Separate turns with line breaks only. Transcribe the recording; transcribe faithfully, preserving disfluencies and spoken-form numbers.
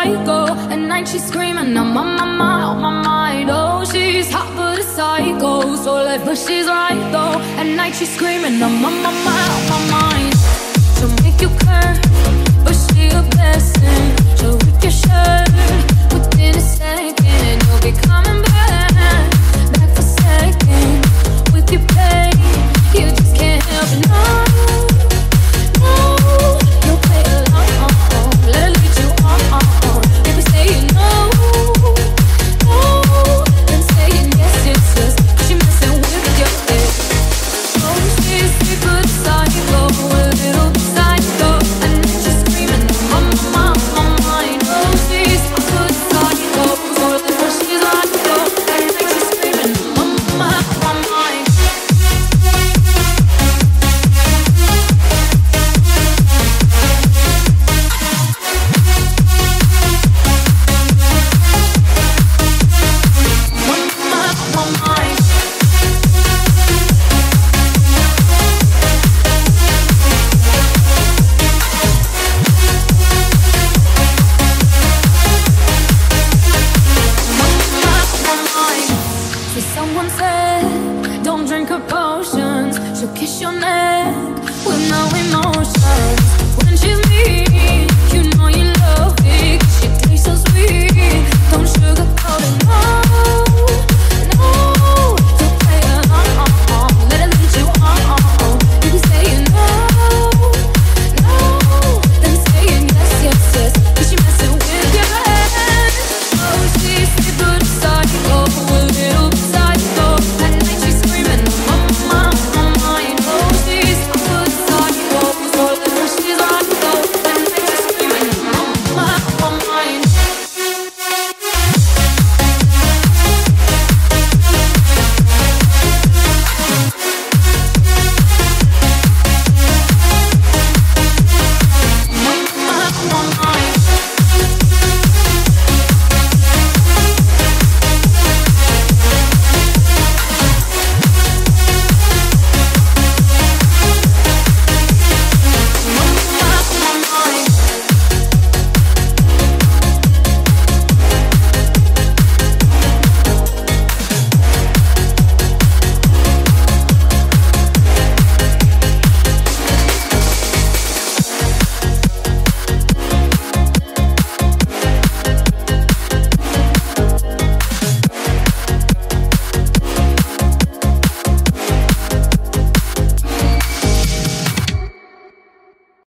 psycho. At night she's screaming, I'm on my mind, on my mind. Oh, she's hot but a psycho, so left but she's right though. At night she's screaming, I'm on my mind, on my mind. She'll make you curse, but she a blessing.